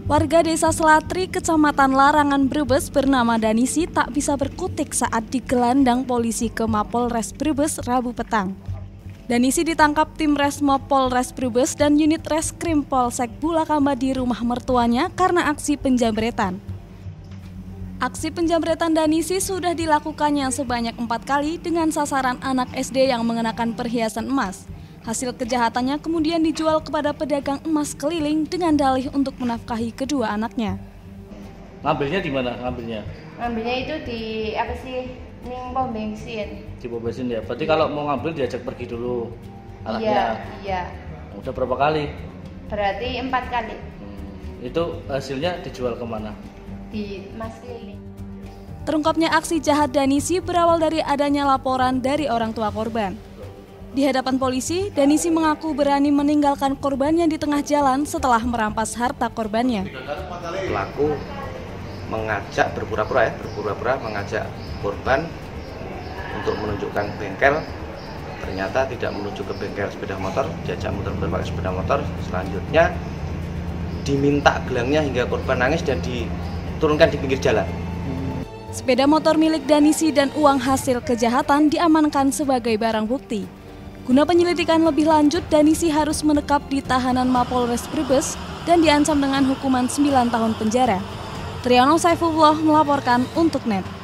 Warga Desa Selatri, Kecamatan Larangan, Brebes bernama Danisi tak bisa berkutik saat digelandang polisi ke Mapolres Brebes Rabu petang. Danisi ditangkap tim Resmo Polres Brebes dan unit Reskrim Polsek Bulakamba di rumah mertuanya karena aksi penjamretan. Aksi penjamretan Danisi sudah dilakukannya sebanyak 4 kali dengan sasaran anak SD yang mengenakan perhiasan emas. Hasil kejahatannya kemudian dijual kepada pedagang emas keliling dengan dalih untuk menafkahi kedua anaknya. Ngambilnya di mana ngambilnya? Ngambilnya itu di ning pom bensin. Di pom bensin ya. Berarti kalau mau ngambil diajak pergi dulu anaknya. Iya. Udah berapa kali? Berarti 4 kali. Itu hasilnya dijual kemana? Di emas keliling. Terungkapnya aksi jahat Danisi berawal dari adanya laporan dari orang tua korban. Di hadapan polisi, Danisi mengaku berani meninggalkan korbannya di tengah jalan setelah merampas harta korbannya. Pelaku mengajak berpura-pura mengajak korban untuk menunjukkan bengkel. Ternyata tidak menuju ke bengkel sepeda motor, diajak muter-muter pakai sepeda motor. Selanjutnya diminta gelangnya hingga korban nangis dan diturunkan di pinggir jalan. Sepeda motor milik Danisi dan uang hasil kejahatan diamankan sebagai barang bukti. Guna penyelidikan lebih lanjut, Danisi harus menetap di tahanan Mapolres Brebes dan diancam dengan hukuman 9 tahun penjara. Triyono Saifullah melaporkan untuk NET.